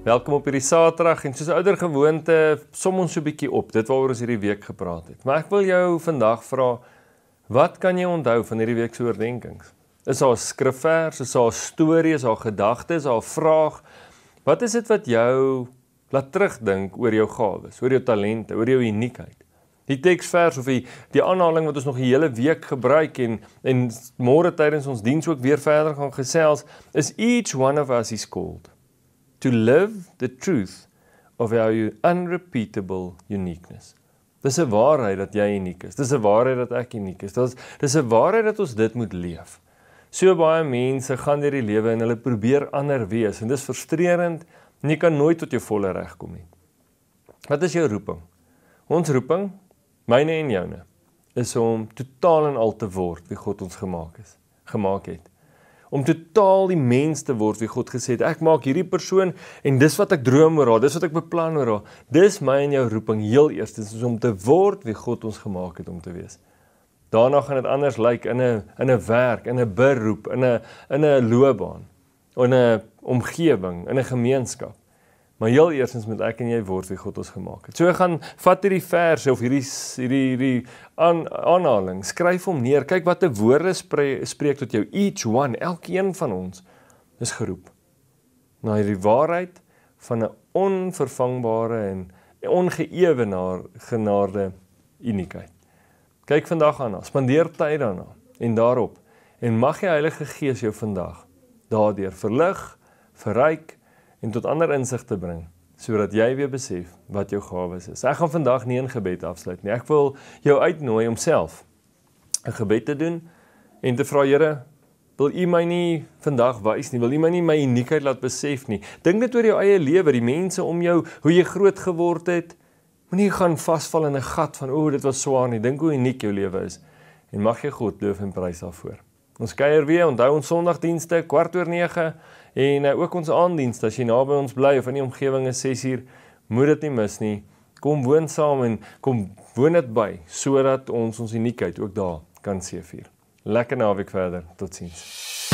Welkom op hierdie Saterdag en soos ouer gewoonte som ons so 'n bietjie op dit waaroor ons hierdie week gepraat het. Maar ek wil jou vandag vra, wat kan jy onthou van hierdie week se oordenkings? Is daar 'n skrifvers, is daar 'n storie, is daar 'n gedagte, is daar 'n vraag? Wat is dit wat jou laat terugdink oor jou gawes, oor jou talente, oor jou uniekheid? Die teksvers of die aanhaling wat ons nog die hele week gebruik en môre tydens ons diens ook weer verder gaan gesels, is each one of us is called to live the truth of our unrepeatable uniqueness. Dis 'n waarheid dat jy uniek is. Dis 'n waarheid dat ek uniek is. Dis 'n waarheid dat ons dit moet leef. So baie mense gaan deur die lewe en hulle probeer ander wees en dis frustrerend en jy kan nooit tot jou volle reg kom nie. Wat is jou roeping? Ons roeping, myne en joune, is om totaal en al te word wie God ons gemaak het. Om totaal die mens te word wie God gesê het, ek maak hierdie persoon en dis wat ek droom oor haar, dis wat ek beplan oor haar. Dis my en jou roeping heel eerstens, is om te word wie God ons gemaak het om te wees. Daarna gaan dit anders lyk in 'n werk, in 'n beroep, in 'n loopbaan, in 'n omgewing, in 'n gemeenskap. Maar heel eerstens moet ek en jy word wie God ons gemaak het. So gaan vat hierdie verse of hierdie aanhaling, skryf hom neer, kyk wat 'n woorde spreek tot jou, each one, elkeen van ons is geroep na hierdie waarheid van 'n onvervangbare en ongeëwenaarde uniekheid. Kyk vandag aan, spandeer tyd daarna en daarop, en mag die Heilige Gees jou vandag daardeur verlig, verryk en tot ander insig te bring, sodat jy weer besef wat jou gawes is. Ek gaan vandag nie in gebed afsluit nie. Ek wil jou uitnooi om self 'n gebed te doen en te vra, Here, wil U my nie vandag wys nie, wil U my nie my uniekheid laat besef nie. Dink net oor jou eie lewe, die mense om jou, hoe jy groot geword het. Moenie gaan vasval in 'n gat van, dit was swaar nie. Dink hoe uniek jou lewe is. En mag jy God loof en prys daarvoor. Ons kuier weer, onthou ons Sondagdienste, 8:15, en ook ons aanddienste, as jy naby ons bly of in die omgewing is 6:00, moet dit nie mis nie. Kom woon saam en kom woon dit by, sodat ons uniekheid ook daar kan seëvier. Lekker naweek verder, totsiens.